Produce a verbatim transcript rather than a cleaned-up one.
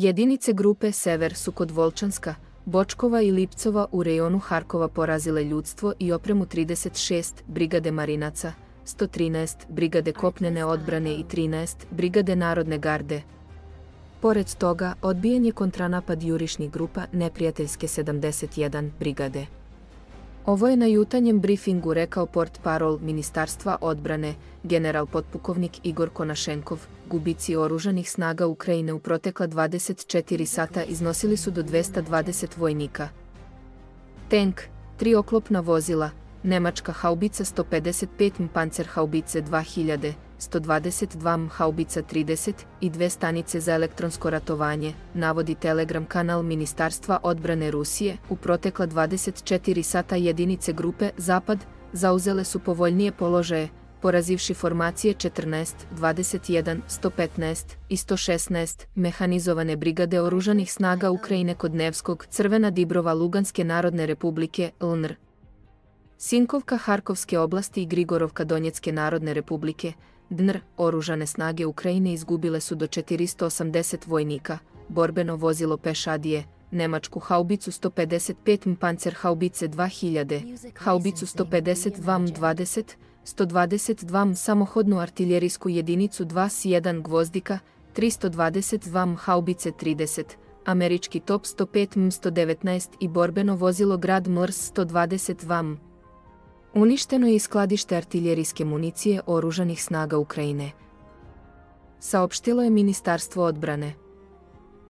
Jedinice grupe Sever su kod Volčanska, Bočkova i Lipcova u rejonu Harkova porazile ljudstvo i opremu trideset šest brigade marinaca, sto trinaest brigade kopnene odbrane i trinaest brigade narodne garde. Pored toga, odbijen je kontranapad jurišnih grupa neprijateljske sedamdeset jedan brigade. Ovo je na jutarnjem brifingu rekao portparol Ministarstva odbrane, general potpukovnik Igor Konašenkov. Gubici oružanih snaga Ukrajine u protekla dvadeset četiri sata iznosili su do dvesta dvadeset vojnika. Tank, tri oklopna vozila, nemačka haubica sto pedeset pet M Pancer haubice dva hiljade, sto dvadeset dva M haubica trideset i dve stanice za elektronsko ratovanje, navodi Telegram kanal Ministarstva odbrane Rusije. U protekla dvadeset četiri sata jedinice grupe Zapad zauzele su povoljnije položaje, porazivši formacije četrnaest, dvadeset jedan, sto petnaest i sto šesnaest mehanizovane brigade oružanih snaga Ukrajine kod Nevskog, Crvena Dibrova Luganske narodne republike, L N R. Sinkovka Harkovske oblasti i Grigorovka Donjecke narodne republike, D N R. Oružane snage Ukrajine izgubile su do četiristo osamdeset vojnika, borbeno vozilo pešadije, nemačku haubicu sto pedeset pet M Pancer haubice dva hiljade, haubicu sto pedeset dva M dvadeset, sto dvadeset dva M samohodnu artiljerijsku jedinicu dva S jedan Gvozdika, tristo dvadeset dva M haubice trideset, američki top sto pet M sto devetnaest i borbeno vozilo Grad Mrs sto dvadeset dva M. Uništeno je i skladište artiljerijske municije oružanih snaga Ukrajine, saopštilo je Ministarstvo odbrane.